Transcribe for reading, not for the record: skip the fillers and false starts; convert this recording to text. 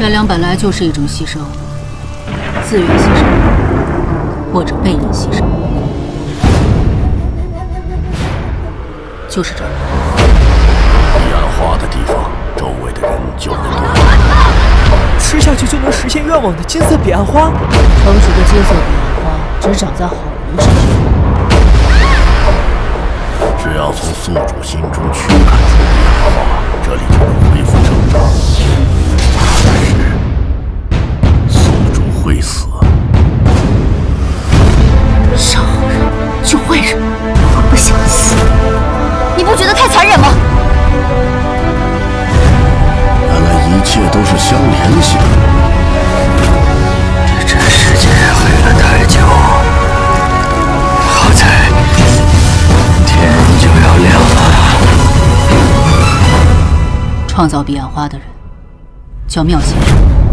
善良本来就是一种牺牲，自愿牺牲，或者被人牺牲，就是这儿。 彼岸花的地方，周围的人就会多。 吃下去就能实现愿望的金色彼岸花， 成熟的金色彼岸花只长在好人身上。 只要从宿主心中驱赶出彼岸花，这里就能恢复正常。但是，宿主会死。 杀好人救坏人，我不想死，你不觉得太残忍吗？ 原来一切都是相联系的。 这世界黑了太久，好在天就要亮了。 创造彼岸花的人叫妙先生。